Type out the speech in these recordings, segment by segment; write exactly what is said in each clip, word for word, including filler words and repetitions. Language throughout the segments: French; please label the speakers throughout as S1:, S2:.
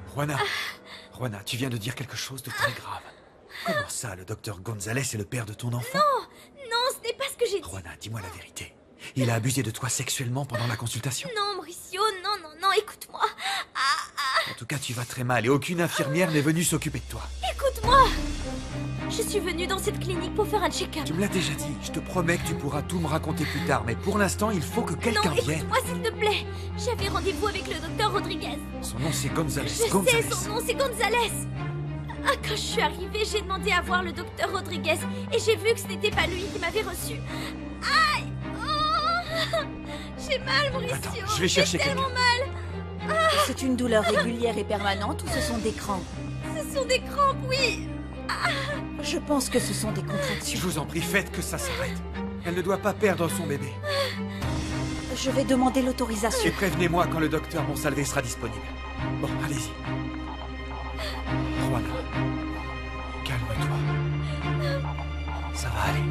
S1: Juana, Juana, tu viens de dire quelque chose de très grave. Comment ça, le docteur Gonzalez est le père de ton enfant?
S2: Non, non, ce n'est pas ce que j'ai dit.
S1: Juana, dis-moi la vérité. Il a abusé de toi sexuellement pendant la consultation?
S2: Non, Mauricio, non, non, non, écoute-moi. Ah, ah,
S1: En tout cas, tu vas très mal et aucune infirmière n'est venue s'occuper de toi.
S2: écoute-moi. Je suis venue dans cette clinique pour faire un check-up.
S1: Tu me l'as déjà dit, je te promets que tu pourras tout me raconter plus tard, mais pour l'instant, il faut que quelqu'un
S2: Non,
S1: vienne.
S2: écoute-moi, s'il te plaît. J'avais rendez-vous avec le docteur Rodriguez.
S1: Son nom c'est Gonzalez.
S2: Je
S1: Gonzalez.
S2: sais, son nom, c'est Gonzalez. Ah, quand je suis arrivée, j'ai demandé à voir le docteur Rodriguez et j'ai vu que ce n'était pas lui qui m'avait reçu. Aïe! Oh, j'ai mal, Mauricio.
S1: Attends, je vais chercher
S2: J'ai tellement
S1: quelqu'un.
S2: mal.
S3: C'est une douleur régulière et permanente ou ce sont des crampes?
S2: Ce sont des crampes, oui.
S3: Je pense que ce sont des
S1: Je
S3: contractions.
S1: vous en prie, faites que ça s'arrête. Elle ne doit pas perdre son bébé.
S3: Je vais demander
S1: Et
S3: l'autorisation.
S1: prévenez-moi quand le docteur Monsalvé sera disponible. Bon, allez-y. Juana, calme-toi. Ça va aller.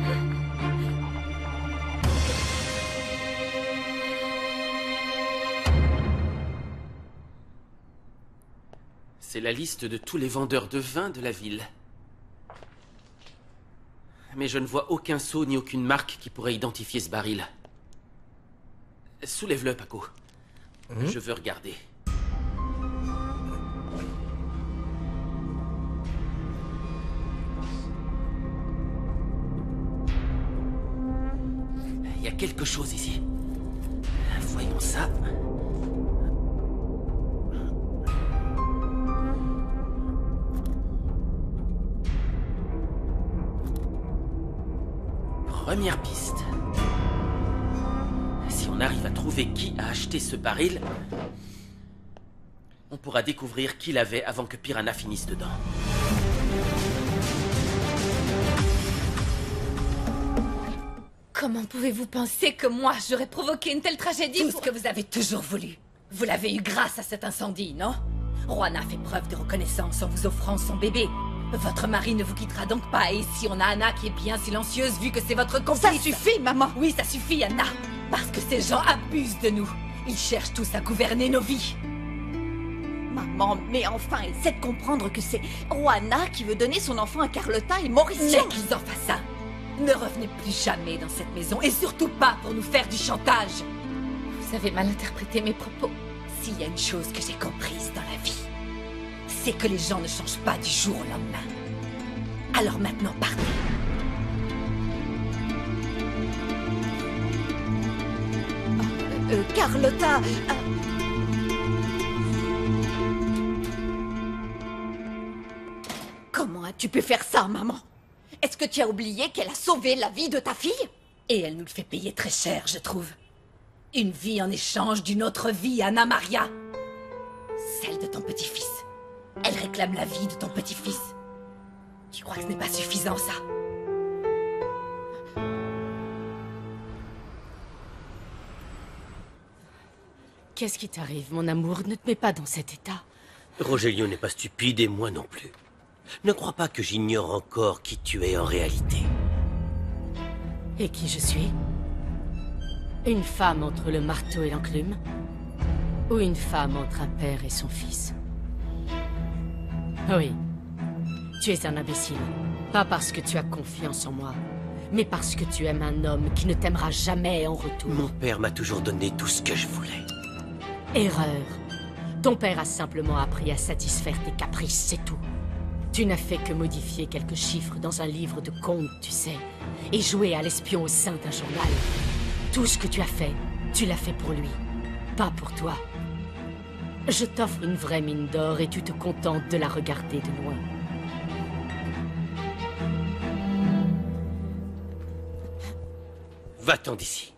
S4: C'est la liste de tous les vendeurs de vin de la ville. Mais je ne vois aucun sceau ni aucune marque qui pourrait identifier ce baril. Soulève-le, Paco. Je veux regarder. Il y a quelque chose ici. Voyons ça. Première piste. Si on arrive à trouver qui a acheté ce baril, on pourra découvrir qui l'avait avant que Piranha finisse dedans.
S5: Comment pouvez-vous penser que moi, j'aurais provoqué une telle tragédie? Tout
S6: Tout ce que vous avez toujours voulu. Vous l'avez eu grâce à cet incendie, non? Juana fait preuve de reconnaissance en vous offrant son bébé. Votre mari ne vous quittera donc pas, et si on a Anna qui est bien silencieuse vu que c'est votre complice...
S3: Ça suffit, maman!
S6: Oui, ça suffit, Anna. Parce que ces gens abusent de nous. Ils cherchent tous à gouverner nos vies.
S3: Maman, mais enfin, essaie de comprendre que c'est Juana qui veut donner son enfant à Carlotta et Mauricio.
S6: Mais qu'ils en fassent ça. Ne revenez plus jamais dans cette maison, et surtout pas pour nous faire du chantage.
S5: Vous avez mal interprété mes propos.
S6: S'il y a une chose que j'ai comprise dans la vie, c'est que les gens ne changent pas du jour au lendemain. Alors maintenant, partez.
S3: Euh, Carlotta... euh, Comment as-tu pu faire ça, maman? Est-ce que tu as oublié qu'elle a sauvé la vie de ta fille?
S6: Et elle nous le fait payer très cher, je trouve. Une vie en échange d'une autre vie, Anna Maria. Celle de ton petit-fils. Elle réclame la vie de ton petit-fils. Tu crois que ce n'est pas suffisant, ça?
S5: Qu'est-ce qui t'arrive, mon amour? Ne te mets pas dans cet état.
S7: Rogelio n'est pas stupide et moi non plus. Ne crois pas que j'ignore encore qui tu es en réalité.
S5: Et qui je suis? Une femme entre le marteau et l'enclume? Ou une femme entre un père et son fils? Oui. Tu es un imbécile. Pas parce que tu as confiance en moi, mais parce que tu aimes un homme qui ne t'aimera jamais en retour.
S7: Mon père m'a toujours donné tout ce que je voulais.
S5: Erreur. Ton père a simplement appris à satisfaire tes caprices, c'est tout. Tu n'as fait que modifier quelques chiffres dans un livre de comptes, tu sais, et jouer à l'espion au sein d'un journal. Tout ce que tu as fait, tu l'as fait pour lui, pas pour toi. Je t'offre une vraie mine d'or et tu te contentes de la regarder de loin.
S7: Va-t'en d'ici.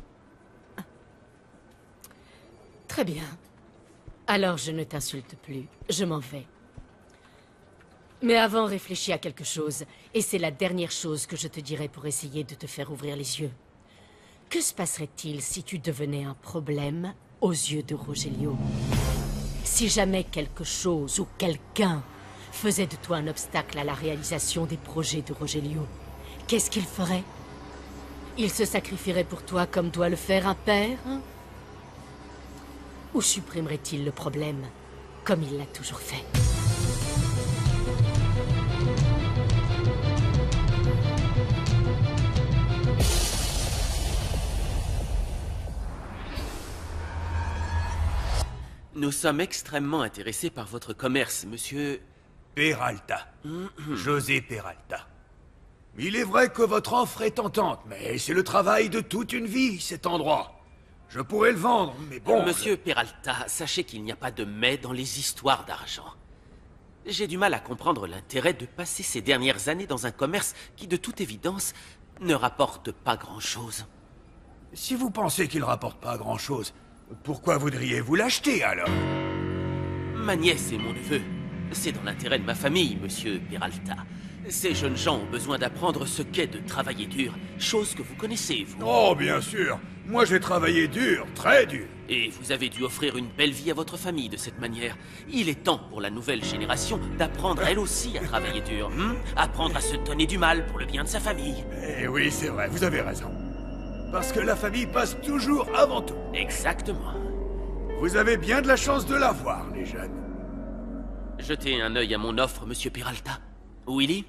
S5: Très bien. Alors je ne t'insulte plus, je m'en vais. Mais avant, réfléchis à quelque chose, et c'est la dernière chose que je te dirai pour essayer de te faire ouvrir les yeux. Que se passerait-il si tu devenais un problème aux yeux de Rogelio? Si jamais quelque chose ou quelqu'un faisait de toi un obstacle à la réalisation des projets de Rogelio, qu'est-ce qu'il ferait? Il se sacrifierait pour toi comme doit le faire un père, hein? Ou supprimerait-il le problème comme il l'a toujours fait.
S4: Nous sommes extrêmement intéressés par votre commerce, monsieur...
S8: Peralta. José Peralta. Il est vrai que votre offre est tentante, mais c'est le travail de toute une vie, cet endroit. Je pourrais le vendre, mais bon...
S4: Monsieur Peralta, sachez qu'il n'y a pas de mais dans les histoires d'argent. J'ai du mal à comprendre l'intérêt de passer ces dernières années dans un commerce qui, de toute évidence, ne rapporte pas grand-chose.
S8: Si vous pensez qu'il rapporte pas grand-chose, pourquoi voudriez-vous l'acheter, alors?
S4: Ma nièce et mon neveu. C'est dans l'intérêt de ma famille, monsieur Peralta. Ces jeunes gens ont besoin d'apprendre ce qu'est de travailler dur, chose que vous connaissez, vous.
S8: Oh, bien sûr. Moi, j'ai travaillé dur, très dur.
S4: Et vous avez dû offrir une belle vie à votre famille de cette manière. Il est temps pour la nouvelle génération d'apprendre elle aussi à travailler dur. Hein? Apprendre à se donner du mal pour le bien de sa famille.
S8: Eh oui, c'est vrai, vous avez raison. Parce que la famille passe toujours avant tout.
S4: Exactement.
S8: Vous avez bien de la chance de l'avoir, les jeunes.
S4: Jetez un œil à mon offre, monsieur Peralta. Willy?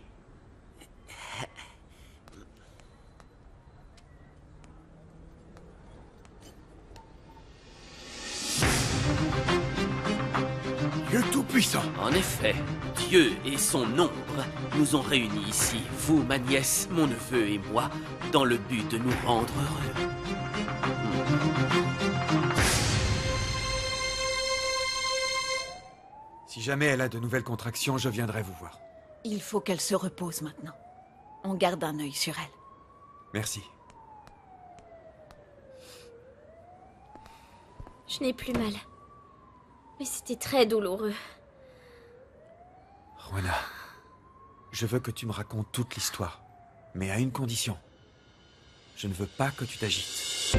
S8: Dieu Tout-Puissant.
S4: En effet, Dieu et son ombre nous ont réunis ici, vous, ma nièce, mon neveu et moi, dans le but de nous rendre heureux.
S1: Si jamais elle a de nouvelles contractions, je viendrai vous voir.
S3: Il faut qu'elle se repose maintenant. On garde un œil sur elle.
S1: Merci.
S2: Je n'ai plus mal. Mais c'était très douloureux.
S1: Juana, je veux que tu me racontes toute l'histoire, mais à une condition. Je ne veux pas que tu t'agites.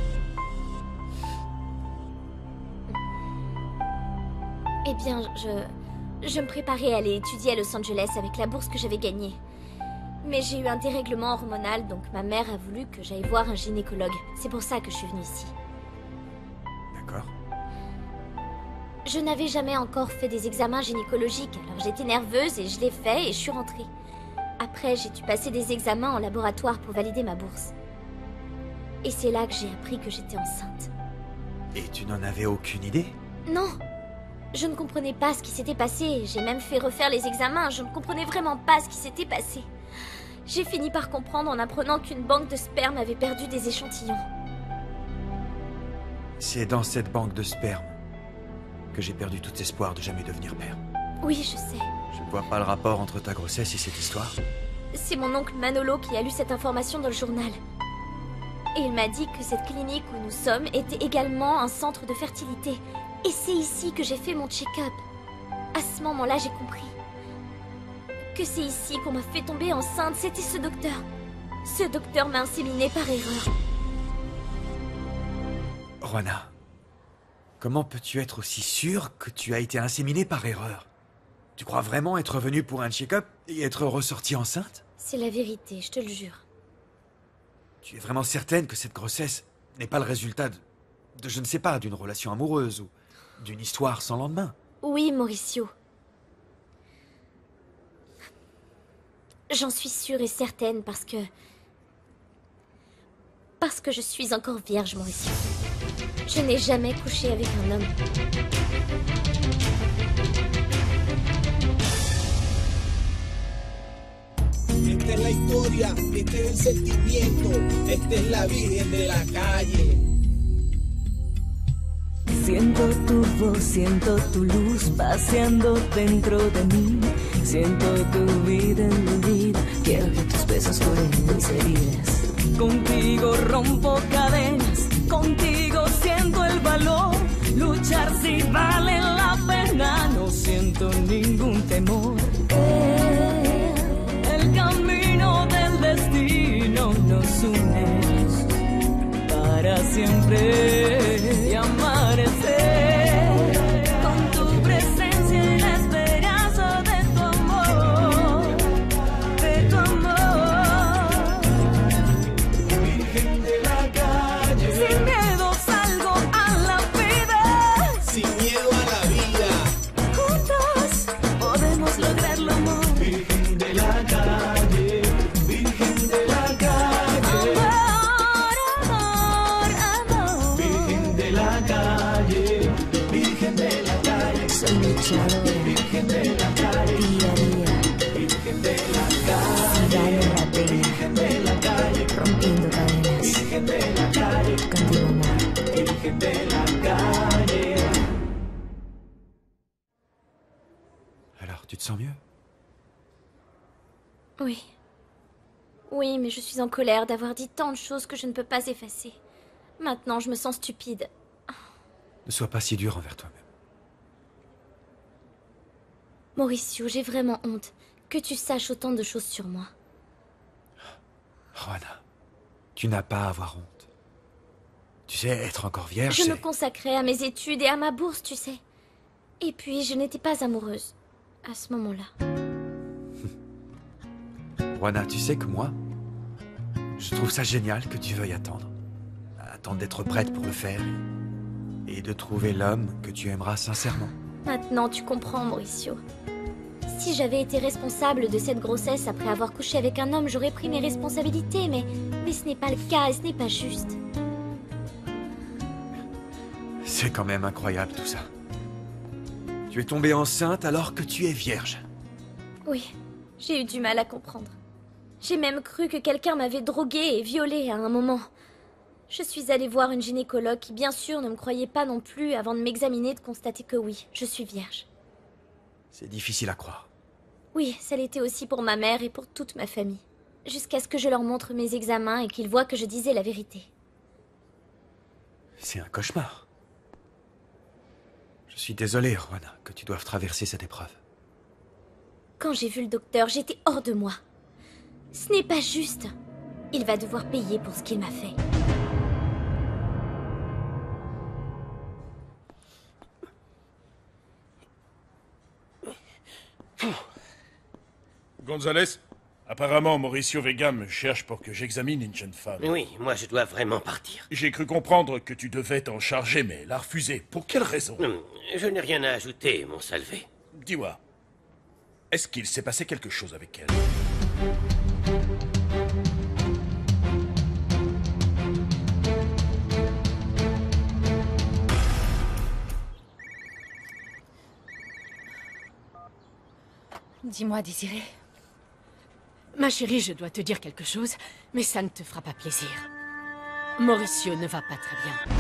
S2: Eh bien, je... Je me préparais à aller étudier à Los Angeles avec la bourse que j'avais gagnée. Mais j'ai eu un dérèglement hormonal, donc ma mère a voulu que j'aille voir un gynécologue. C'est pour ça que je suis venue ici.
S1: D'accord.
S2: Je n'avais jamais encore fait des examens gynécologiques, alors j'étais nerveuse et je l'ai fait et je suis rentrée. Après, j'ai dû passer des examens en laboratoire pour valider ma bourse. Et c'est là que j'ai appris que j'étais enceinte.
S1: Et tu n'en avais aucune idée?
S2: Non! Je ne comprenais pas ce qui s'était passé. J'ai même fait refaire les examens. Je ne comprenais vraiment pas ce qui s'était passé. J'ai fini par comprendre en apprenant qu'une banque de sperme avait perdu des échantillons.
S1: C'est dans cette banque de sperme que j'ai perdu tout espoir de jamais devenir père.
S2: Oui, je sais.
S1: Je ne vois pas le rapport entre ta grossesse et cette histoire.
S2: C'est mon oncle Manolo qui a lu cette information dans le journal. Et il m'a dit que cette clinique où nous sommes était également un centre de fertilité. Et c'est ici que j'ai fait mon check-up. À ce moment-là, j'ai compris que c'est ici qu'on m'a fait tomber enceinte. C'était ce docteur. Ce docteur m'a inséminée par erreur.
S1: Juana, comment peux-tu être aussi sûre que tu as été inséminée par erreur? Tu crois vraiment être venue pour un check-up et être ressortie enceinte?
S2: C'est la vérité, je te le jure.
S1: Tu es vraiment certaine que cette grossesse n'est pas le résultat de, de je ne sais pas, d'une relation amoureuse ou d'une histoire sans lendemain?
S2: Oui, Mauricio. J'en suis sûre et certaine parce que... Parce que je suis encore vierge, Mauricio. Je n'ai jamais couché avec un homme.
S9: Esta es la historia, este es el sentimiento, esta es la Virgen de la calle.
S10: Siento tu voz, siento tu luz paseando dentro de mí. Siento tu vida en mi vida, quiero que tus besos curen mis heridas. Contigo rompo cadenas, contigo siento el valor. Luchar si vale la pena, no siento ningún temor. Eh, el camino del destino nos une para siempre y amanecer con tu presencia y la esperanza de tu amor, de tu amor.
S9: Virgen de la calle,
S10: Sin miedo salgo a la vida,
S9: sin miedo a la vida,
S10: y luchadora, día a día, si vale la pena, rompiendo cadenas, contigo amor.
S1: Alors, tu te sens mieux?
S2: Oui. Oui, mais je suis en colère d'avoir dit tant de choses que je ne peux pas effacer. Maintenant, je me sens stupide.
S1: Ne sois pas si dur envers toi-même.
S2: Mauricio, j'ai vraiment honte que tu saches autant de choses sur moi.
S1: Juana, tu n'as pas à avoir honte. Tu sais, être encore vierge,
S2: Je
S1: c'est...
S2: me consacrais à mes études et à ma bourse, tu sais. Et puis, je n'étais pas amoureuse à ce moment-là.
S1: Juana, tu sais que moi, je trouve ça génial que tu veuilles attendre. Attendre d'être prête pour le faire et de trouver l'homme que tu aimeras sincèrement.
S2: Maintenant, tu comprends, Mauricio. Si j'avais été responsable de cette grossesse après avoir couché avec un homme, j'aurais pris mes responsabilités, mais, mais ce n'est pas le cas et ce n'est pas juste.
S1: C'est quand même incroyable tout ça. Tu es tombée enceinte alors que tu es vierge.
S2: Oui, j'ai eu du mal à comprendre. J'ai même cru que quelqu'un m'avait droguée et violée à un moment. Je suis allée voir une gynécologue qui, bien sûr, ne me croyait pas non plus avant de m'examiner et de constater que oui, je suis vierge.
S1: C'est difficile à croire.
S2: Oui, ça l'était aussi pour ma mère et pour toute ma famille. Jusqu'à ce que je leur montre mes examens et qu'ils voient que je disais la vérité.
S1: C'est un cauchemar. Je suis désolé, Juana, que tu doives traverser cette épreuve.
S2: Quand j'ai vu le docteur, j'étais hors de moi. Ce n'est pas juste. Il va devoir payer pour ce qu'il m'a fait.
S11: Gonzalez, apparemment Mauricio Vega me cherche pour que j'examine une jeune femme.
S7: Oui, moi je dois vraiment partir.
S11: J'ai cru comprendre que tu devais t'en charger, mais elle a refusé. Pour quelle raison?
S7: Hum, Je n'ai rien à ajouter, mon Salvé.
S11: Dis-moi, est-ce qu'il s'est passé quelque chose avec elle?
S3: Dis-moi, Désiré.
S5: Ma chérie, je dois te dire quelque chose, mais ça ne te fera pas plaisir. Mauricio ne va pas très bien.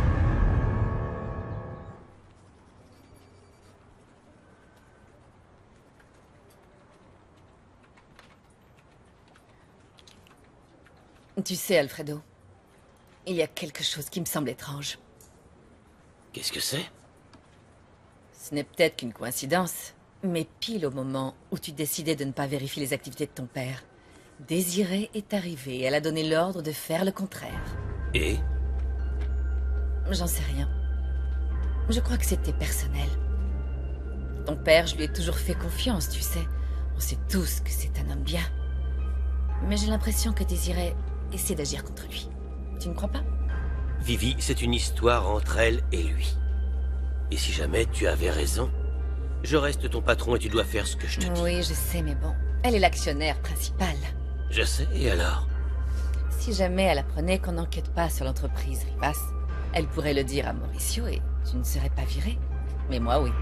S3: Tu sais, Alfredo, il y a quelque chose qui me semble étrange.
S7: Qu'est-ce que c'est?
S3: Ce n'est peut-être qu'une coïncidence, mais pile au moment où tu décidais de ne pas vérifier les activités de ton père, Désirée est arrivée et elle a donné l'ordre de faire le contraire.
S7: Et?
S3: J'en sais rien. Je crois que c'était personnel. Ton père, je lui ai toujours fait confiance, tu sais. On sait tous que c'est un homme bien. Mais j'ai l'impression que Désirée essaie d'agir contre lui. Tu ne crois pas?
S7: Vivi, c'est une histoire entre elle et lui. Et si jamais tu avais raison, je reste ton patron et tu dois faire ce que je te dis.
S3: Oui, je sais, mais bon. Elle est l'actionnaire principal.
S7: Je sais, et alors?
S3: Si jamais elle apprenait qu'on n'enquête pas sur l'entreprise Rivas, elle pourrait le dire à Mauricio et tu ne serais pas viré. Mais moi, oui.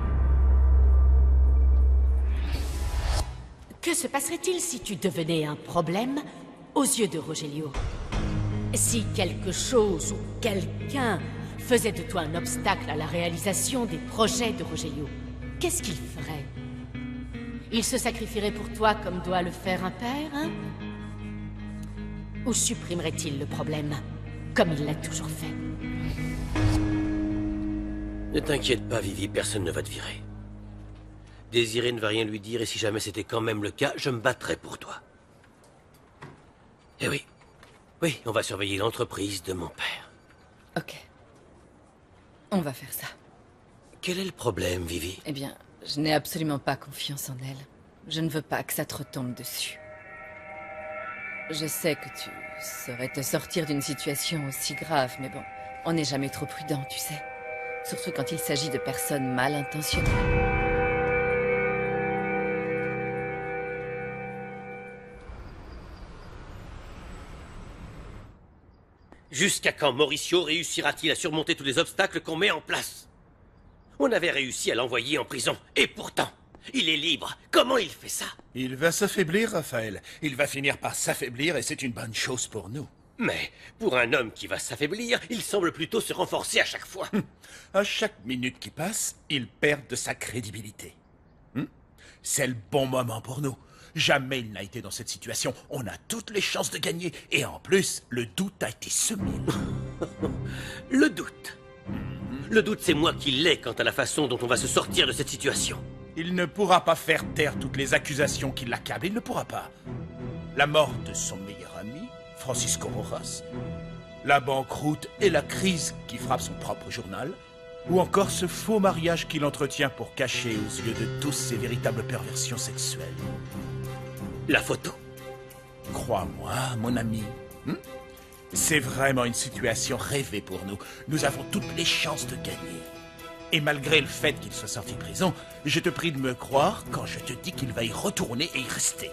S5: Que se passerait-il si tu devenais un problème aux yeux de Rogelio? Si quelque chose ou quelqu'un faisait de toi un obstacle à la réalisation des projets de Rogelio, qu'est-ce qu'il ferait? Il se sacrifierait pour toi comme doit le faire un père, hein? Ou supprimerait-il le problème, comme il l'a toujours fait?
S7: Ne t'inquiète pas, Vivi, personne ne va te virer. Désiré ne va rien lui dire et si jamais c'était quand même le cas, je me battrai pour toi. Eh oui, oui, on va surveiller l'entreprise de mon père.
S3: Ok. On va faire ça.
S7: Quel est le problème, Vivi?
S3: Eh bien, je n'ai absolument pas confiance en elle. Je ne veux pas que ça te retombe dessus. Je sais que tu saurais te sortir d'une situation aussi grave, mais bon, on n'est jamais trop prudent, tu sais. Surtout quand il s'agit de personnes mal intentionnées.
S7: Jusqu'à quand Mauricio réussira-t-il à surmonter tous les obstacles qu'on met en place? On avait réussi à l'envoyer en prison. Et pourtant, il est libre. Comment il fait ça?
S11: Il va s'affaiblir, Raphaël. Il va finir par s'affaiblir et c'est une bonne chose pour nous.
S7: Mais pour un homme qui va s'affaiblir, il semble plutôt se renforcer à chaque fois.
S11: Hum. À chaque minute qui passe, il perd de sa crédibilité. Hum? C'est le bon moment pour nous. Jamais il n'a été dans cette situation. On a toutes les chances de gagner. Et en plus, le doute a été semé.
S7: Le doute. Le doute, c'est moi qui l'ai quant à la façon dont on va se sortir de cette situation.
S11: Il ne pourra pas faire taire toutes les accusations qui l'accablent. Il ne pourra pas. La mort de son meilleur ami, Francisco Rojas, la banqueroute et la crise qui frappe son propre journal, ou encore ce faux mariage qu'il entretient pour cacher aux yeux de tous ses véritables perversions sexuelles.
S7: La photo.
S11: Crois-moi, mon ami. Hmm? C'est vraiment une situation rêvée pour nous. Nous avons toutes les chances de gagner. Et malgré le fait qu'il soit sorti de prison, je te prie de me croire quand je te dis qu'il va y retourner et y rester.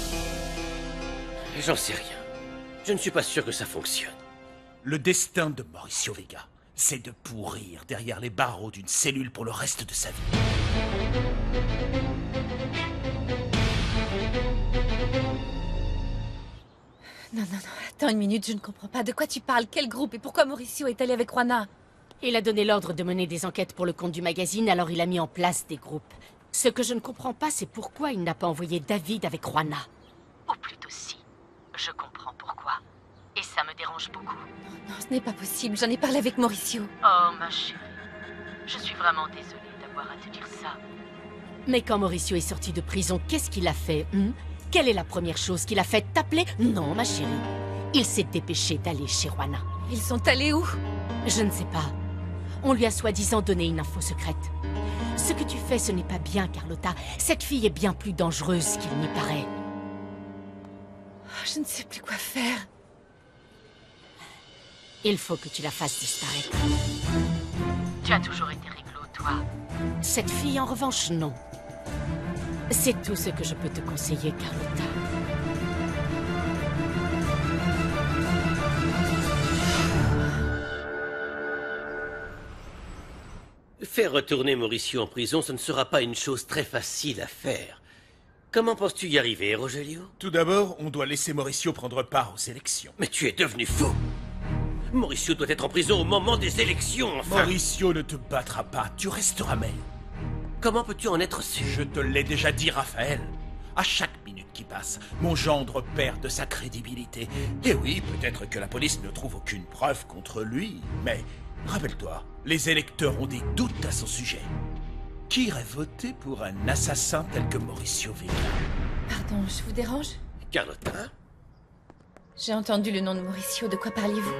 S7: J'en sais rien. Je ne suis pas sûr que ça fonctionne.
S11: Le destin de Mauricio Vega, c'est de pourrir derrière les barreaux d'une cellule pour le reste de sa vie.
S3: Non, non, non, attends une minute, je ne comprends pas. De quoi tu parles? Quel groupe? Et pourquoi Mauricio est allé avec Juana?
S5: Il a donné l'ordre de mener des enquêtes pour le compte du magazine, alors il a mis en place des groupes. Ce que je ne comprends pas, c'est pourquoi il n'a pas envoyé David avec Juana.
S12: Ou plutôt si. Je comprends pourquoi. Et ça me dérange beaucoup.
S3: Non, non, ce n'est pas possible. J'en ai parlé avec Mauricio.
S12: Oh, ma chérie. Je suis vraiment désolée d'avoir à te dire ça.
S5: Mais quand Mauricio est sorti de prison, qu'est-ce qu'il a fait hein? Quelle est la première chose qu'il a fait? T'appeler? Non, ma chérie. Il s'est dépêché d'aller chez Juana.
S3: Ils sont allés où?
S5: Je ne sais pas. On lui a soi-disant donné une info secrète. Ce que tu fais, ce n'est pas bien, Carlotta. Cette fille est bien plus dangereuse qu'il n'y paraît.
S3: Je ne sais plus quoi faire.
S5: Il faut que tu la fasses disparaître.
S12: Tu as toujours été réglo, toi.
S5: Cette fille, en revanche, non. C'est tout ce que je peux te conseiller, Carlotta.
S7: Faire retourner Mauricio en prison, ce ne sera pas une chose très facile à faire. Comment penses-tu y arriver, Rogelio?
S11: Tout d'abord, on doit laisser Mauricio prendre part aux élections.
S7: Mais tu es devenu fou! Mauricio doit être en prison au moment des élections, enfin!
S11: Mauricio ne te battra pas, tu resteras maire.
S7: Comment peux-tu en être sûr?
S11: Je te l'ai déjà dit, Raphaël. À chaque minute qui passe, mon gendre perd de sa crédibilité. Et oui, peut-être que la police ne trouve aucune preuve contre lui, mais rappelle-toi, les électeurs ont des doutes à son sujet. Qui irait voter pour un assassin tel que Mauricio Vega?
S3: Pardon, je vous dérange?
S7: Carlotta?
S3: J'ai entendu le nom de Mauricio, de quoi parliez-vous?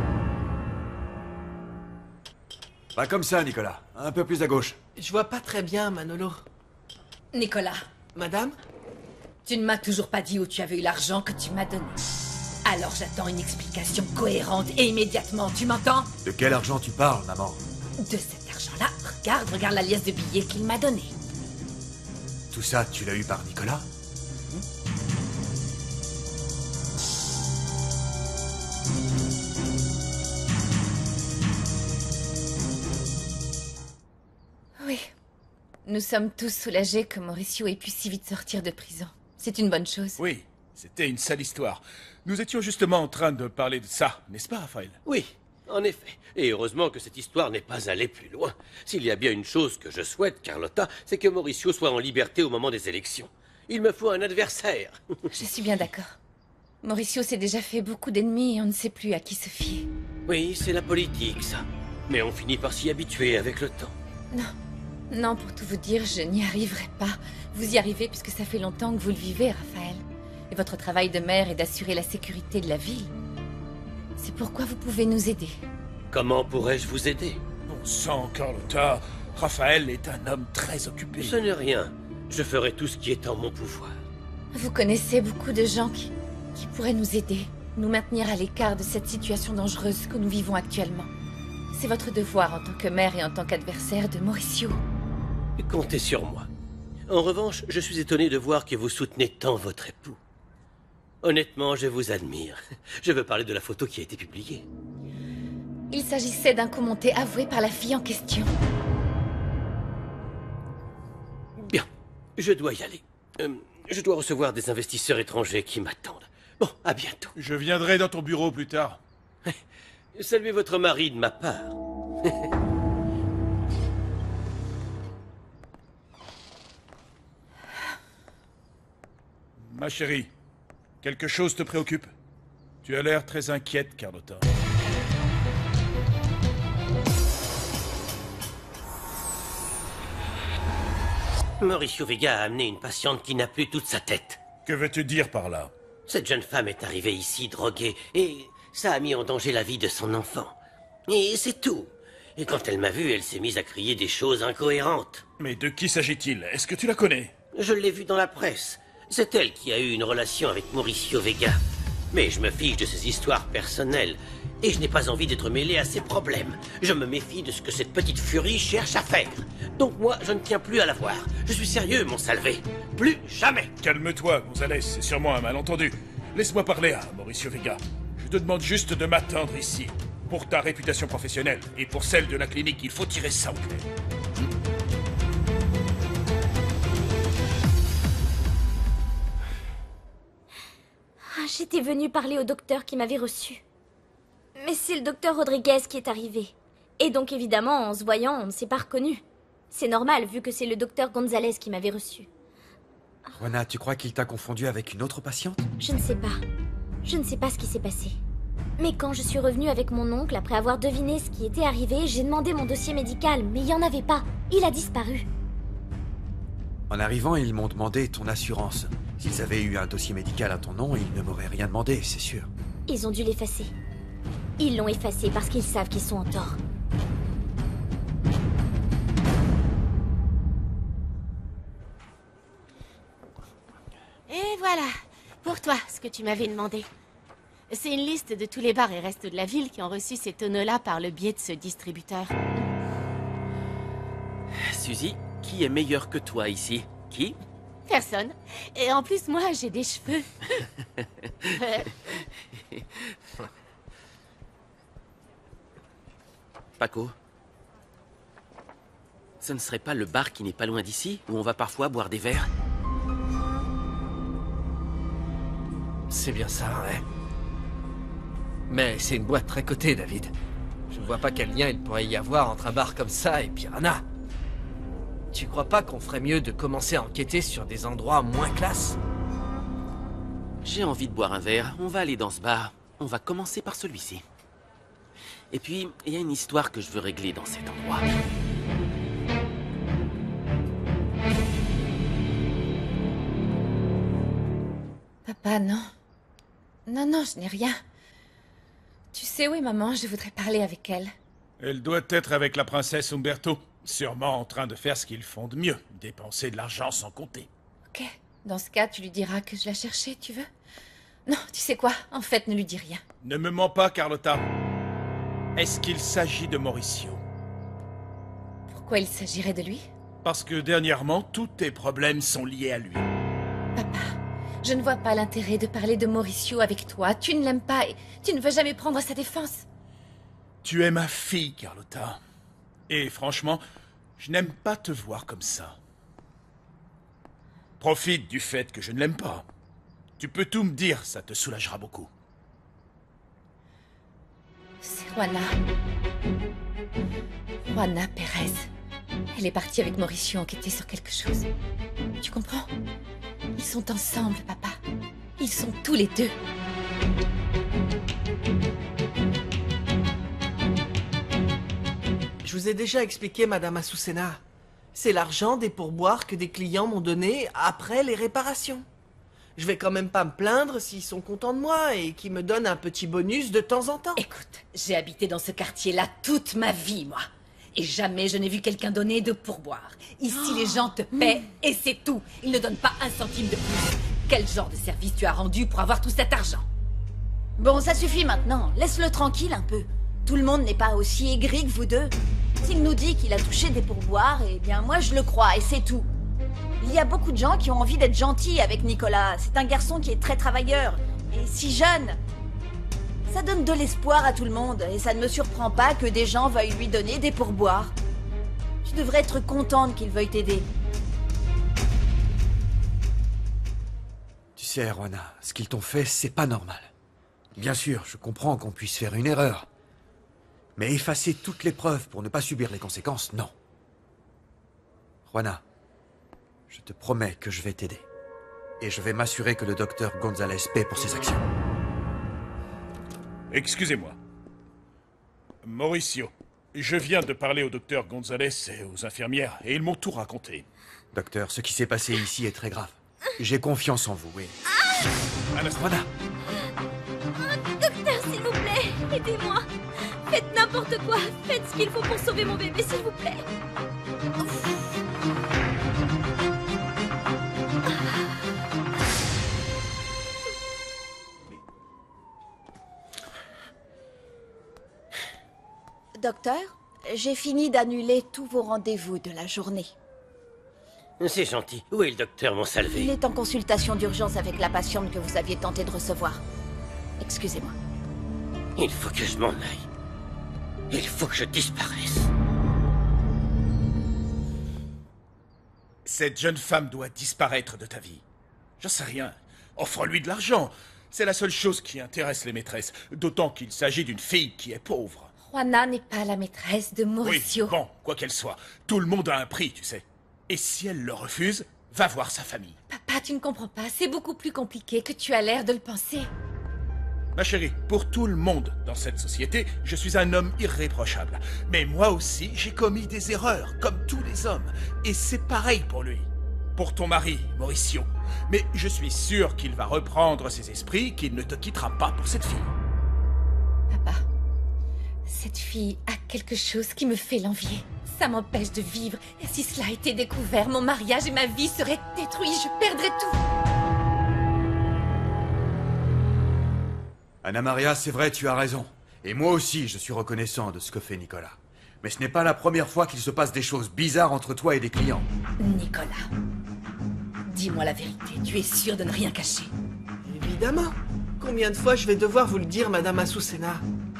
S1: Pas comme ça, Nicolas. Un peu plus à gauche.
S13: Je vois pas très bien, Manolo.
S6: Nicolas.
S13: Madame?
S6: Tu ne m'as toujours pas dit où tu avais eu l'argent que tu m'as donné. Alors j'attends une explication cohérente et immédiatement, tu m'entends?
S1: De quel argent tu parles, maman?
S6: De cet argent-là, regarde, regarde la liasse de billets qu'il m'a donnée.
S1: Tout ça, tu l'as eu par Nicolas?
S3: Oui. Nous sommes tous soulagés que Mauricio ait pu si vite sortir de prison. C'est une bonne chose.
S11: Oui, c'était une sale histoire. Nous étions justement en train de parler de ça, n'est-ce pas, Raphaël?
S7: Oui, en effet. Et heureusement que cette histoire n'est pas allée plus loin. S'il y a bien une chose que je souhaite, Carlotta, c'est que Mauricio soit en liberté au moment des élections. Il me faut un adversaire.
S3: Je suis bien d'accord. Mauricio s'est déjà fait beaucoup d'ennemis et on ne sait plus à qui se fier.
S7: Oui, c'est la politique, ça. Mais on finit par s'y habituer avec le temps.
S3: Non. Non, pour tout vous dire, je n'y arriverai pas. Vous y arrivez puisque ça fait longtemps que vous le vivez, Raphaël. Et votre travail de maire est d'assurer la sécurité de la ville. C'est pourquoi vous pouvez nous aider.
S7: Comment pourrais-je vous aider?
S11: Bon sang, Carlotta. Raphaël est un homme très occupé.
S7: Ce n'est rien. Je ferai tout ce qui est en mon pouvoir.
S3: Vous connaissez beaucoup de gens qui, qui pourraient nous aider, nous maintenir à l'écart de cette situation dangereuse que nous vivons actuellement. C'est votre devoir en tant que maire et en tant qu'adversaire de Mauricio.
S7: Comptez sur moi. En revanche, je suis étonné de voir que vous soutenez tant votre époux. Honnêtement, je vous admire. Je veux parler de la photo qui a été publiée.
S3: Il s'agissait d'un commenté avoué par la fille en question.
S7: Je dois y aller. Euh, je dois recevoir des investisseurs étrangers qui m'attendent. Bon, à bientôt.
S11: Je viendrai dans ton bureau plus tard.
S7: Saluez votre mari de ma part.
S11: Ma chérie, quelque chose te préoccupe? Tu as l'air très inquiète, Carlotta.
S7: Mauricio Vega a amené une patiente qui n'a plus toute sa tête.
S11: Que veux-tu dire par là?
S7: Cette jeune femme est arrivée ici droguée et ça a mis en danger la vie de son enfant. Et c'est tout. Et quand elle m'a vu, elle s'est mise à crier des choses incohérentes.
S11: Mais de qui s'agit-il? Est-ce que tu la connais?
S7: Je l'ai vue dans la presse. C'est elle qui a eu une relation avec Mauricio Vega. Mais je me fiche de ses histoires personnelles. Et je n'ai pas envie d'être mêlé à ses problèmes. Je me méfie de ce que cette petite furie cherche à faire. Donc moi, je ne tiens plus à la voir. Je suis sérieux, mon Salvé. Plus jamais.
S11: Calme-toi, Gonzalez, c'est sûrement un malentendu. Laisse-moi parler à Mauricio Vega. Je te demande juste de m'attendre ici. Pour ta réputation professionnelle et pour celle de la clinique, il faut tirer ça au clair.
S2: Ah, j'étais venue parler au docteur qui m'avait reçu. Mais c'est le docteur Rodriguez qui est arrivé. Et donc évidemment, en se voyant, on ne s'est pas reconnu. C'est normal, vu que c'est le docteur Gonzalez qui m'avait reçu.
S1: Juana, tu crois qu'il t'a confondu avec une autre patiente?
S2: Je ne sais pas. Je ne sais pas ce qui s'est passé. Mais quand je suis revenue avec mon oncle, après avoir deviné ce qui était arrivé, j'ai demandé mon dossier médical, mais il n'y en avait pas. Il a disparu.
S1: En arrivant, ils m'ont demandé ton assurance. S'ils avaient eu un dossier médical à ton nom, ils ne m'auraient rien demandé, c'est sûr.
S2: Ils ont dû l'effacer. Ils l'ont effacé parce qu'ils savent qu'ils sont en tort.
S5: Et voilà, pour toi, ce que tu m'avais demandé. C'est une liste de tous les bars et restos de la ville qui ont reçu ces tonneaux-là par le biais de ce distributeur.
S4: Suzy, qui est meilleur que toi ici? Qui?
S5: Personne. Et en plus, moi, j'ai des cheveux.
S4: Paco, ce ne serait pas le bar qui n'est pas loin d'ici, où on va parfois boire des verres?
S13: C'est bien ça, ouais. Mais c'est une boîte très cotée, David. Je ne vois pas quel lien il pourrait y avoir entre un bar comme ça et Piranha. Tu crois pas qu'on ferait mieux de commencer à enquêter sur des endroits moins classe?
S4: J'ai envie de boire un verre, on va aller dans ce bar. On va commencer par celui-ci. Et puis, il y a une histoire que je veux régler dans cet endroit.
S3: Papa, non. Non, non, je n'ai rien. Tu sais où est maman? Je voudrais parler avec elle.
S11: Elle doit être avec la princesse Umberto. Sûrement en train de faire ce qu'ils font de mieux. Dépenser de l'argent sans compter.
S3: Ok. Dans ce cas, tu lui diras que je la cherchais, tu veux? Non, tu sais quoi? En fait, ne lui dis rien.
S11: Ne me mens pas, Carlotta. Est-ce qu'il s'agit de Mauricio?
S3: Pourquoi il s'agirait de lui?
S11: Parce que dernièrement, tous tes problèmes sont liés à lui.
S3: Papa, je ne vois pas l'intérêt de parler de Mauricio avec toi. Tu ne l'aimes pas et tu ne veux jamais prendre sa défense.
S11: Tu es ma fille, Carlotta. Et franchement, je n'aime pas te voir comme ça. Profite du fait que je ne l'aime pas. Tu peux tout me dire, ça te soulagera beaucoup.
S3: C'est Juana. Juana Pérez. Elle est partie avec Mauricio enquêter sur quelque chose. Tu comprends? Ils sont ensemble, papa. Ils sont tous les deux.
S13: Je vous ai déjà expliqué, Madame Azucena. C'est l'argent des pourboires que des clients m'ont donné après les réparations. Je vais quand même pas me plaindre s'ils sont contents de moi et qu'ils me donnent un petit bonus de temps en temps.
S6: Écoute, j'ai habité dans ce quartier-là toute ma vie, moi. Et jamais je n'ai vu quelqu'un donner de pourboire. Ici, oh. les gens te paient mmh. et c'est tout. Ils ne donnent pas un centime de plus. Quel genre de service tu as rendu pour avoir tout cet argent?
S14: Bon, ça suffit maintenant. Laisse-le tranquille un peu. Tout le monde n'est pas aussi aigri que vous deux. S'il nous dit qu'il a touché des pourboires, eh bien moi je le crois et c'est tout. Il y a beaucoup de gens qui ont envie d'être gentils avec Nicolas. C'est un garçon qui est très travailleur et si jeune. Ça donne de l'espoir à tout le monde et ça ne me surprend pas que des gens veuillent lui donner des pourboires. Tu devrais être contente qu'il veuille t'aider.
S1: sais, Juana, ce qu'ils t'ont fait, c'est pas normal. Bien sûr, je comprends qu'on puisse faire une erreur. Mais effacer toutes les preuves pour ne pas subir les conséquences, non. Juana, je te promets que je vais t'aider. Et je vais m'assurer que le docteur Gonzalez paie pour ses actions.
S11: Excusez-moi. Mauricio, je viens de parler au docteur Gonzalez et aux infirmières, et ils m'ont tout raconté.
S1: Docteur, ce qui s'est passé ici est très grave. J'ai confiance en vous, oui.
S11: Anastasia.
S2: Docteur, s'il vous plaît, aidez-moi. Faites n'importe quoi. Faites ce qu'il faut pour sauver mon bébé, s'il vous plaît.
S14: Docteur, j'ai fini d'annuler tous vos rendez-vous de la journée.
S7: C'est gentil. Où est le docteur Monsalvé?
S14: Il est en consultation d'urgence avec la patiente que vous aviez tenté de recevoir. Excusez-moi.
S7: Il faut que je m'en aille. Il faut que je disparaisse.
S11: Cette jeune femme doit disparaître de ta vie. J'en sais rien. Offre-lui de l'argent. C'est la seule chose qui intéresse les maîtresses. D'autant qu'il s'agit d'une fille qui est pauvre.
S14: Juana n'est pas la maîtresse de Mauricio.
S11: Oui, bon, quoi qu'elle soit, tout le monde a un prix, tu sais. Et si elle le refuse, va voir sa famille.
S3: Papa, tu ne comprends pas. C'est beaucoup plus compliqué que tu as l'air de le penser.
S11: Ma chérie, pour tout le monde dans cette société, je suis un homme irréprochable. Mais moi aussi, j'ai commis des erreurs, comme tous les hommes. Et c'est pareil pour lui. Pour ton mari, Mauricio. Mais je suis sûr qu'il va reprendre ses esprits, qu'il ne te quittera pas pour cette fille.
S3: Papa, cette fille a quelque chose qui me fait l'envier. Ça m'empêche de vivre. Et si cela était découvert, mon mariage et ma vie seraient détruits. Je perdrais tout.
S1: Anna Maria, c'est vrai, tu as raison. Et moi aussi, je suis reconnaissant de ce que fait Nicolas. Mais ce n'est pas la première fois qu'il se passe des choses bizarres entre toi et des clients.
S6: Nicolas, dis-moi la vérité. Tu es sûr de ne rien cacher?
S15: Évidemment. Combien de fois je vais devoir vous le dire, Madame Azucena?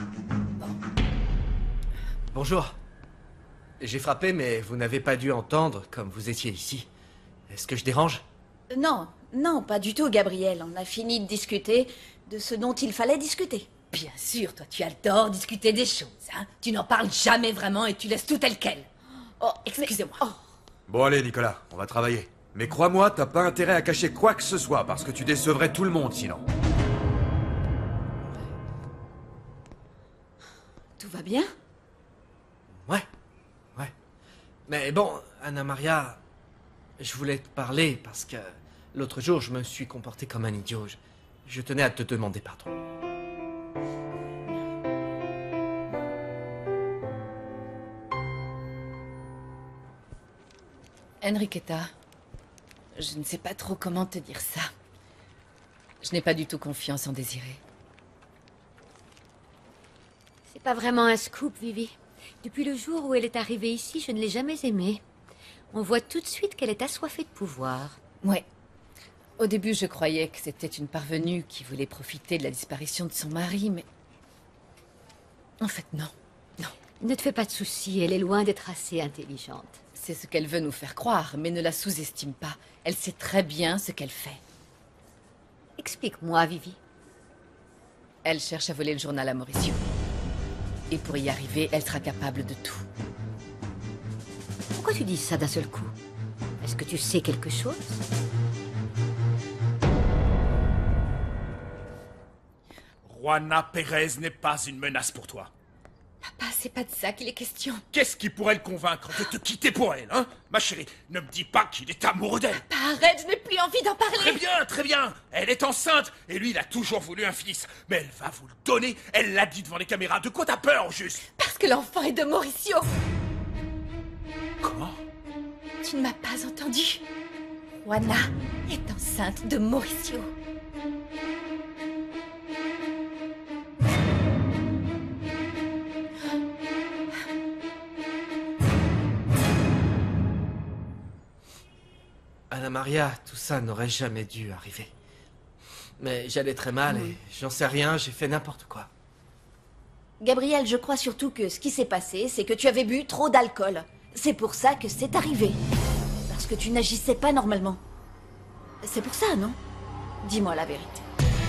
S13: Bonjour. J'ai frappé, mais vous n'avez pas dû entendre, comme vous étiez ici. Est-ce que je dérange?
S14: Non, non, pas du tout, Gabriel. On a fini de discuter de ce dont il fallait discuter.
S6: Bien sûr, toi, tu as le tort de discuter des choses, hein. Tu n'en parles jamais vraiment et tu laisses tout tel quel. Oh, excusez-moi.
S14: Oh.
S1: Bon allez, Nicolas, on va travailler. Mais crois-moi, t'as pas intérêt à cacher quoi que ce soit, parce que tu décevrais tout le monde sinon.
S14: Tout va bien?
S13: Ouais, ouais. Mais bon, Anna Maria, je voulais te parler parce que l'autre jour, je me suis comporté comme un idiot. Je, je tenais à te demander pardon.
S3: Enriqueta, je ne sais pas trop comment te dire ça. Je n'ai pas du tout confiance en Désiré.
S5: C'est pas vraiment un scoop, Vivi. Depuis le jour où elle est arrivée ici, je ne l'ai jamais aimée. On voit tout de suite qu'elle est assoiffée de pouvoir.
S3: Ouais. Au début, je croyais que c'était une parvenue qui voulait profiter de la disparition de son mari, mais... En fait, non. Non.
S5: Ne te fais pas de soucis, elle est loin d'être assez intelligente.
S3: C'est ce qu'elle veut nous faire croire, mais ne la sous-estime pas. Elle sait très bien ce qu'elle fait.
S5: Explique-moi, Vivi.
S3: Elle cherche à voler le journal à Mauricio. Et pour y arriver, elle sera capable de tout.
S5: Pourquoi tu dis ça d'un seul coup? Est-ce que tu sais quelque chose?
S11: Juana Pérez n'est pas une menace pour toi.
S3: Papa, c'est pas de ça qu'il est question.
S11: Qu'est-ce qui pourrait le convaincre de te quitter pour elle, hein? Ma chérie, ne me dis pas qu'il est amoureux d'elle.
S3: Papa, arrête, je n'ai plus envie d'en parler.
S11: Très bien, très bien. Elle est enceinte, et lui, il a toujours voulu un fils. Mais elle va vous le donner, elle l'a dit devant les caméras. De quoi t'as peur, juste?
S3: Parce que l'enfant est de Mauricio.
S11: Comment?
S3: Tu ne m'as pas entendu. Juana est enceinte de Mauricio.
S13: Anna Maria, tout ça n'aurait jamais dû arriver. Mais j'allais très mal et j'en sais rien, j'ai fait n'importe quoi.
S14: Gabriel, je crois surtout que ce qui s'est passé, c'est que tu avais bu trop d'alcool. C'est pour ça que c'est arrivé. Parce que tu n'agissais pas normalement. C'est pour ça, non? Dis-moi la vérité.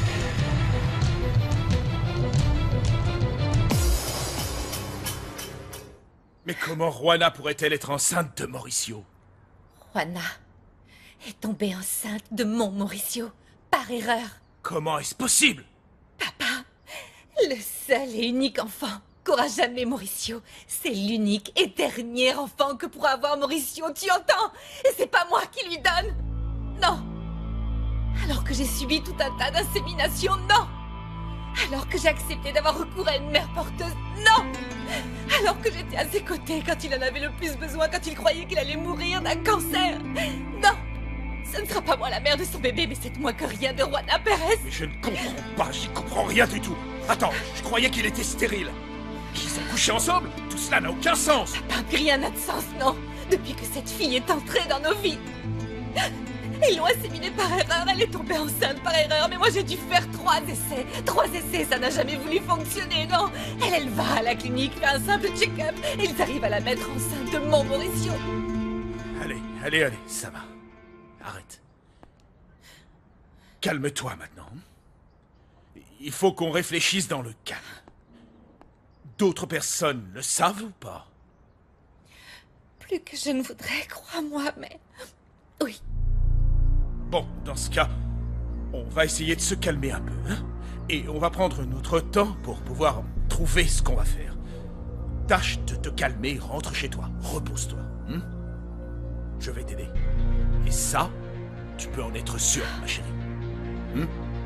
S11: Mais comment Juana pourrait-elle être enceinte de Mauricio?
S3: Juana est tombée enceinte de mon Mauricio, par erreur.
S11: Comment est-ce possible?
S3: Le seul et unique enfant qu'aura jamais Mauricio, c'est l'unique et dernier enfant que pourra avoir Mauricio, tu entends? Et c'est pas moi qui lui donne. Non. Alors que j'ai subi tout un tas d'inséminations, non. Alors que j'ai accepté d'avoir recours à une mère porteuse, non. Alors que j'étais à ses côtés quand il en avait le plus besoin, quand il croyait qu'il allait mourir d'un cancer, non. Ce ne sera pas moi la mère de son bébé, mais c'est moi que rien de Juana Pérez.
S11: Mais je ne comprends pas, j'y comprends rien du tout. Attends, je croyais qu'il était stérile. Ils ont couché ensemble? Tout cela n'a aucun sens.
S3: Papa, rien n'a de sens, non. Depuis que cette fille est entrée dans nos vies. Ils l'ont asséminée par erreur, elle est tombée enceinte par erreur, mais moi j'ai dû faire trois essais. Trois essais, ça n'a jamais voulu fonctionner, non. Elle, elle va à la clinique, fait un simple check-up, et ils arrivent à la mettre enceinte de mon Mauricio.
S11: Allez, allez, allez, ça va. Arrête. Calme-toi maintenant. Il faut qu'on réfléchisse dans le calme. D'autres personnes le savent ou pas?
S3: Plus que je ne voudrais, crois-moi, mais... Oui.
S11: Bon, dans ce cas, on va essayer de se calmer un peu, hein? Et on va prendre notre temps pour pouvoir trouver ce qu'on va faire. Tâche de te calmer, rentre chez toi, repose-toi. Hein? Je vais t'aider. Et ça, tu peux en être sûr, ma chérie. Hein?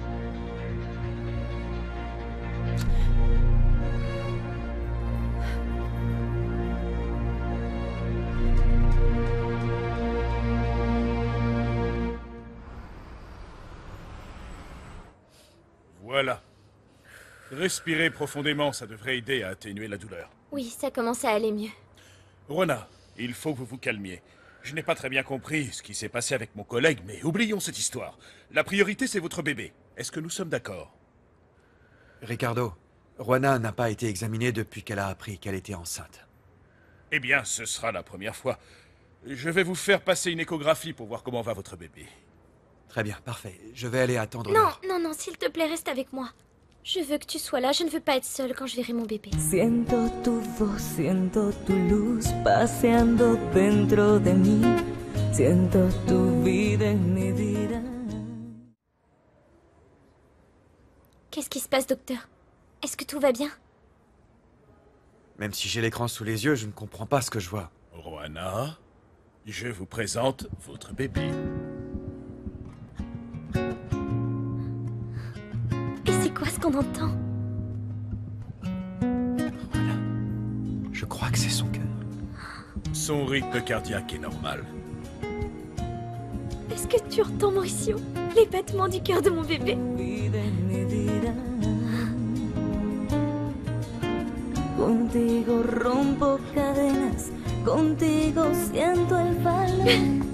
S11: Voilà. Respirez profondément, ça devrait aider à atténuer la douleur.
S2: Oui, ça commence à aller mieux.
S11: Juana, il faut que vous vous calmiez. Je n'ai pas très bien compris ce qui s'est passé avec mon collègue, mais oublions cette histoire. La priorité, c'est votre bébé. Est-ce que nous sommes d'accord?
S1: Ricardo, Juana n'a pas été examinée depuis qu'elle a appris qu'elle était enceinte.
S11: Eh bien, ce sera la première fois. Je vais vous faire passer une échographie pour voir comment va votre bébé.
S1: Très bien, parfait. Je vais aller attendre
S2: Non,
S1: l'heure.
S2: non, non, s'il te plaît, reste avec moi. Je veux que tu sois là, je ne veux pas être seule quand je verrai mon bébé.
S10: Siento tu voz, siento tu luz paseando dentro de mí. Siento tu vida en mi vida.
S2: Qu'est-ce qui se passe, docteur? Est-ce que tout va bien?
S1: Même si j'ai l'écran sous les yeux, je ne comprends pas ce que je vois.
S11: Juana, je vous présente votre bébé.
S2: Et c'est quoi ce qu'on entend?
S1: Voilà. Je crois que c'est son cœur.
S11: Son rythme cardiaque est normal.
S2: Est-ce que tu entends, Mauricio? Les battements du cœur de mon bébé?
S10: Contigo rompo cadenas, contigo siento el valor.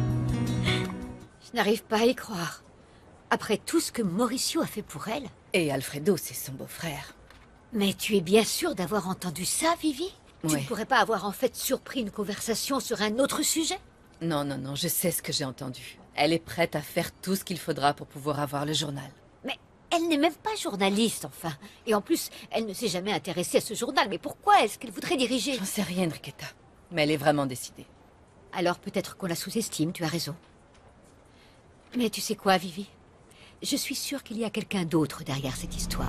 S14: Je n'arrive pas à y croire. Après tout ce que Mauricio a fait pour elle.
S3: Et Alfredo, c'est son beau-frère.
S14: Mais tu es bien sûre d'avoir entendu ça, Vivi? Tu
S3: Ouais.
S14: ne pourrais pas avoir en fait surpris une conversation sur un autre sujet?
S3: Non, non, non, je sais ce que j'ai entendu. Elle est prête à faire tout ce qu'il faudra pour pouvoir avoir le journal.
S14: Mais elle n'est même pas journaliste, enfin. Et en plus, elle ne s'est jamais intéressée à ce journal. Mais pourquoi est-ce qu'elle voudrait diriger?
S3: J'en sais rien, Enriqueta. Mais elle est vraiment décidée.
S14: Alors peut-être qu'on la sous-estime, tu as raison. Mais tu sais quoi, Vivi? Je suis sûre qu'il y a quelqu'un d'autre derrière cette histoire.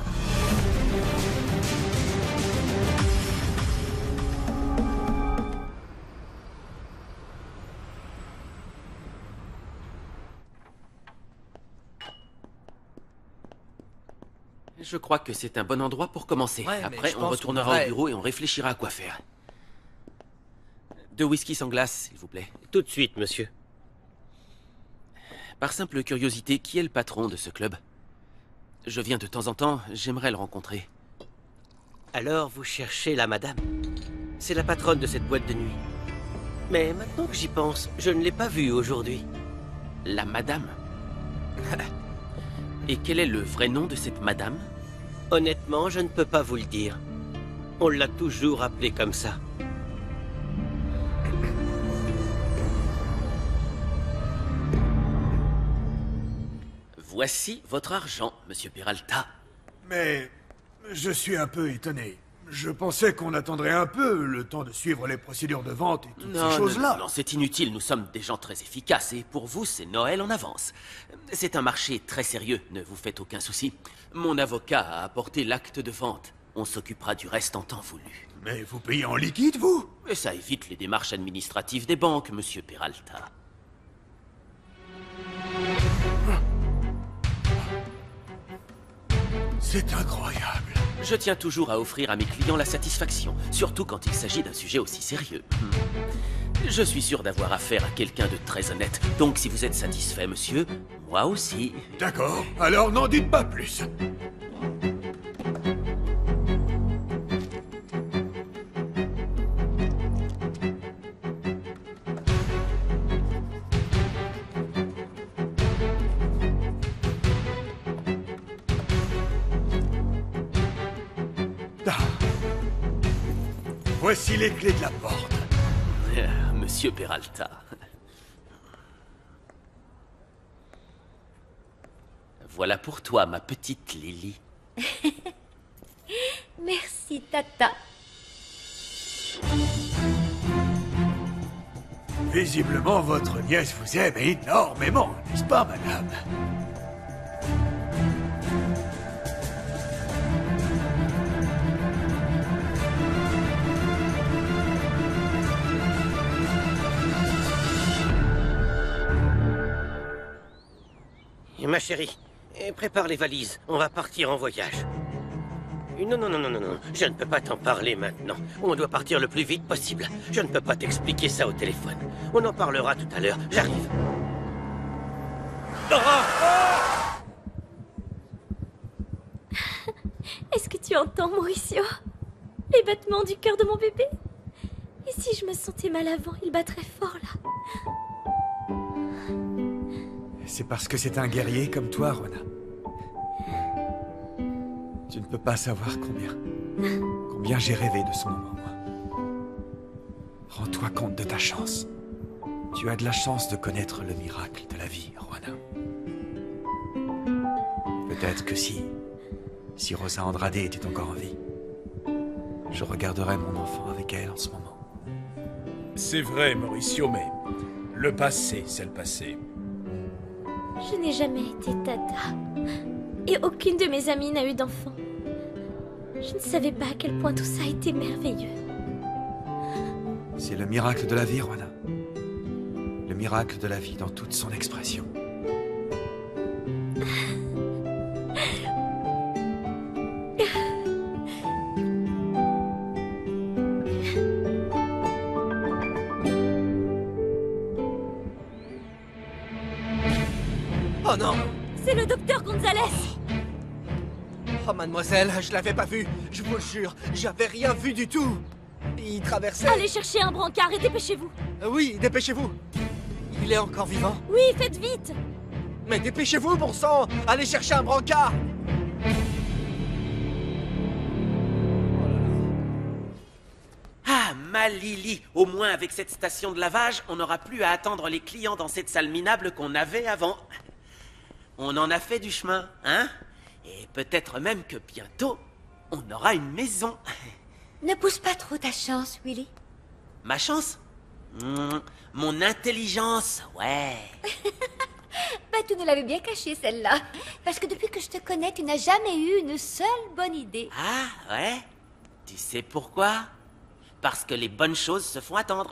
S4: Je crois que c'est un bon endroit pour commencer.
S13: Ouais, mais
S4: Après,
S13: je
S4: on
S13: pense
S4: retournera
S13: qu'on devrait-
S4: au bureau et on réfléchira à quoi faire. Deux whisky sans glace, s'il vous plaît.
S7: Tout de suite, monsieur.
S4: Par simple curiosité, qui est le patron de ce club? Je viens de temps en temps, j'aimerais le rencontrer.
S7: Alors, vous cherchez la madame. C'est la patronne de cette boîte de nuit. Mais maintenant que j'y pense, je ne l'ai pas vue aujourd'hui.
S4: La madame? Et quel est le vrai nom de cette madame?
S7: Honnêtement, je ne peux pas vous le dire. On l'a toujours appelée comme ça.
S4: Voici votre argent, monsieur Peralta.
S8: Mais je suis un peu étonné. Je pensais qu'on attendrait un peu, le temps de suivre les procédures de vente et toutes
S4: Non,
S8: ces choses-là.
S4: non, non, c'est inutile, nous sommes des gens très efficaces, et pour vous, c'est Noël en avance. C'est un marché très sérieux, ne vous faites aucun souci. Mon avocat a apporté l'acte de vente. On s'occupera du reste en temps voulu.
S8: Mais vous payez en liquide, vous?
S4: Et ça évite les démarches administratives des banques, monsieur Peralta.
S8: C'est incroyable.
S4: Je tiens toujours à offrir à mes clients la satisfaction, surtout quand il s'agit d'un sujet aussi sérieux. Je suis sûr d'avoir affaire à quelqu'un de très honnête, donc si vous êtes satisfait, monsieur, moi aussi.
S8: D'accord, alors n'en dites pas plus. Voici les clés de la porte.
S4: Monsieur Peralta. Voilà pour toi, ma petite Lily.
S14: Merci, Tata.
S8: Visiblement, votre nièce vous aime énormément, n'est-ce pas, madame?
S7: Ma chérie, prépare les valises, on va partir en voyage. Non, non, non, non, non, non, je ne peux pas t'en parler maintenant. On doit partir le plus vite possible. Je ne peux pas t'expliquer ça au téléphone. On en parlera tout à l'heure, j'arrive.
S2: Est-ce que tu entends, Mauricio? Les battements du cœur de mon bébé? Et si je me sentais mal avant, il battrait fort, là.
S1: C'est parce que c'est un guerrier comme toi, Rona. Tu ne peux pas savoir combien... Combien j'ai rêvé de ce moment, moi. Rends-toi compte de ta chance. Tu as de la chance de connaître le miracle de la vie, Rona. Peut-être que si... Si Rosa Andrade était encore en vie, je regarderais mon enfant avec elle en ce moment.
S11: C'est vrai, Mauricio, mais... Le passé, c'est le passé.
S2: Je n'ai jamais été tata. Et aucune de mes amies n'a eu d'enfant. Je ne savais pas à quel point tout ça était merveilleux.
S1: C'est le miracle de la vie, Rona. Le miracle de la vie dans toute son expression.
S13: Oh non!
S2: C'est le docteur Gonzalez!
S13: Oh mademoiselle, je l'avais pas vu. Je vous le jure, j'avais rien vu du tout. Il traversait...
S2: Allez chercher un brancard et dépêchez-vous!
S13: Euh, oui, dépêchez-vous. Il est encore vivant?
S2: Oui, faites vite!
S13: Mais dépêchez-vous, bon sang! Allez chercher un brancard!
S4: Ah, ma Lily! Au moins, avec cette station de lavage, on n'aura plus à attendre les clients dans cette salle minable qu'on avait avant. On en a fait du chemin, hein? Et peut-être même que bientôt, on aura une maison.
S14: Ne pousse pas trop ta chance, Willy.
S4: Ma chance? Mmh, mon intelligence, ouais.
S14: Bah, tu nous l'avais bien caché, celle-là. Parce que depuis que je te connais, tu n'as jamais eu une seule bonne idée.
S4: Ah, ouais? Tu sais pourquoi? Parce que les bonnes choses se font attendre.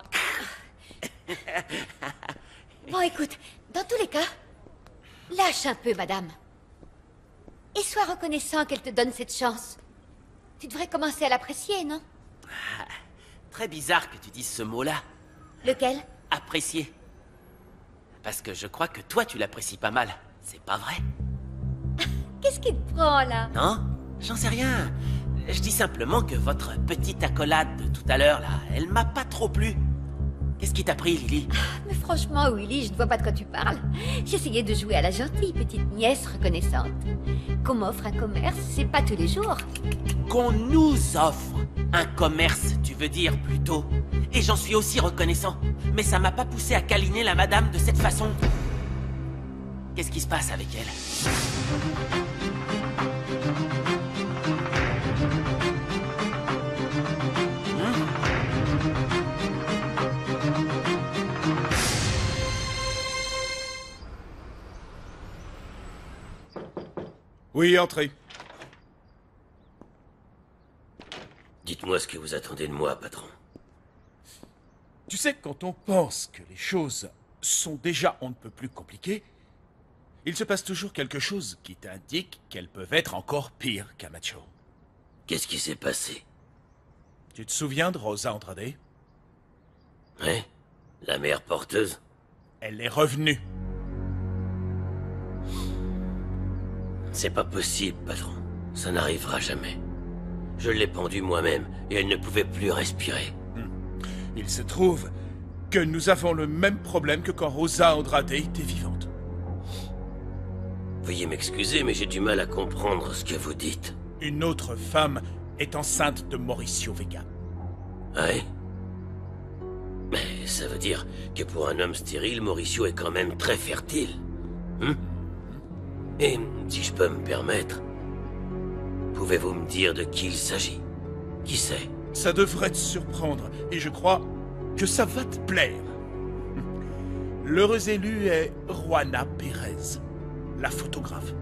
S14: Bon, écoute, dans tous les cas, lâche un peu, madame. Et sois reconnaissant qu'elle te donne cette chance. Tu devrais commencer à l'apprécier, non?
S4: Ah, très bizarre que tu dises ce mot-là.
S14: Lequel?
S4: Apprécier. Parce que je crois que toi, tu l'apprécies pas mal. C'est pas vrai?
S14: Qu'est-ce qui te prend, là?
S4: Non, j'en sais rien. Je dis simplement que votre petite accolade de tout à l'heure, là, elle m'a pas trop plu. Qu'est-ce qui t'a pris, Lily?
S14: Mais franchement, Willy, je ne vois pas de quoi tu parles. J'essayais de jouer à la gentille petite nièce reconnaissante. Qu'on m'offre un commerce, c'est pas tous les jours.
S4: Qu'on nous offre un commerce, tu veux dire, plutôt. Et j'en suis aussi reconnaissant. Mais ça m'a pas poussé à câliner la madame de cette façon. Qu'est-ce qui se passe avec elle?
S11: Oui, entrez.
S7: Dites-moi ce que vous attendez de moi, patron.
S11: Tu sais, quand on pense que les choses sont déjà on ne peut plus compliquées, il se passe toujours quelque chose qui t'indique qu'elles peuvent être encore pires, Camacho.
S7: Qu'est-ce qui s'est passé?
S11: Tu te souviens de Rosa Andrade?
S7: Oui, la mère porteuse.
S11: Elle est revenue.
S7: C'est pas possible, patron. Ça n'arrivera jamais. Je l'ai pendue moi-même et elle ne pouvait plus respirer.
S11: Il se trouve que nous avons le même problème que quand Rosa Andrade était vivante.
S7: Veuillez m'excuser, mais j'ai du mal à comprendre ce que vous dites.
S11: Une autre femme est enceinte de Mauricio Vega.
S7: Ouais. Mais ça veut dire que pour un homme stérile, Mauricio est quand même très fertile. Hum? Et si je peux me permettre, pouvez-vous me dire de qui il s'agit? Qui c'est?
S11: Ça devrait te surprendre, et je crois que ça va te plaire. L'heureux élu est Juana Pérez, la photographe.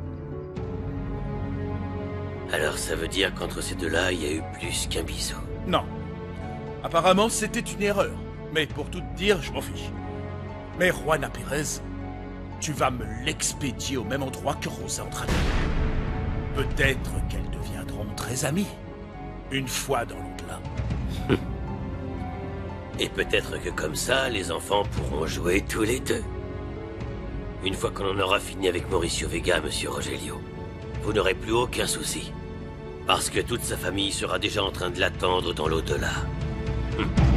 S7: Alors ça veut dire qu'entre ces deux-là, il y a eu plus qu'un bisou?
S11: Non. Apparemment, c'était une erreur. Mais pour tout te dire, je m'en fiche. Mais Juana Pérez, tu vas me l'expédier au même endroit que Rosa Andrade. Peut-être qu'elles deviendront très amies. Une fois dans l'au-delà.
S7: Et peut-être que comme ça, les enfants pourront jouer tous les deux. Une fois qu'on en aura fini avec Mauricio Vega, monsieur Rogelio, vous n'aurez plus aucun souci. Parce que toute sa famille sera déjà en train de l'attendre dans l'au-delà. Hum.